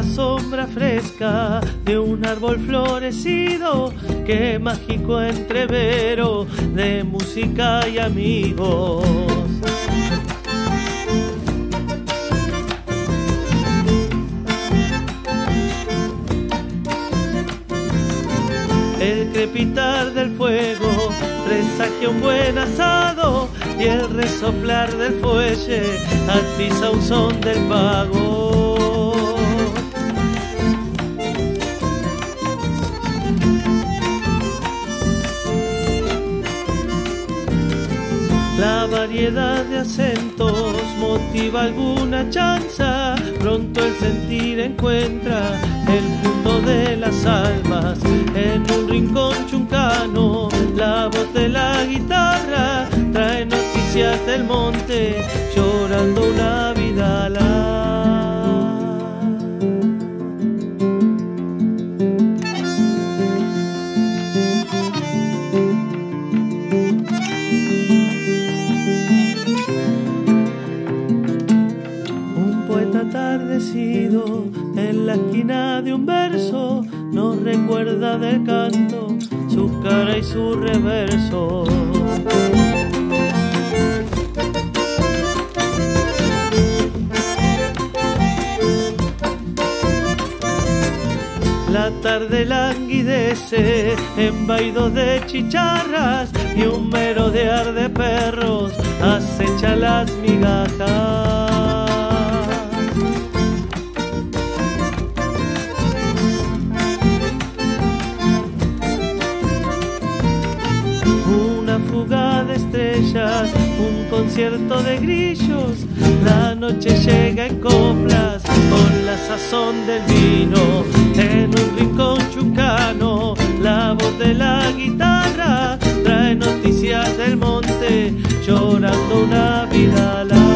sombra fresca de un árbol florecido, qué mágico entrevero de música y amigos. El crepitar del fuego presagia un buen asado y el resoplar del fuelle atiza un son del pago. La variedad de acentos motiva alguna chanza, pronto el sentir encuentra el punto de las almas. En un rincón chuncano, la voz de la guitarra trae noticias del monte, llorando una vidala. Atardecido en la esquina de un verso nos recuerda del canto su cara y su reverso. La tarde languidece en vaidos de chicharras y un merodear de perros acecha las migajas. De estrellas, un concierto de grillos, la noche llega en coplas con la sazón del vino. En un rincón chuncano, la voz de la guitarra trae noticias del monte, llorando una vidala.